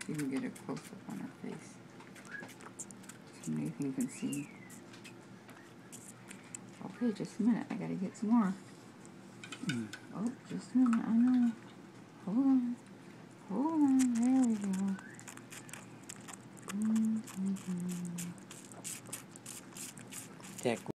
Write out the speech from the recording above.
So you can get a close-up on her face. So Nathan can see. Okay, just a minute. I gotta get some more. Oh, just a minute. I know. Hold on. Hold on. There we go. That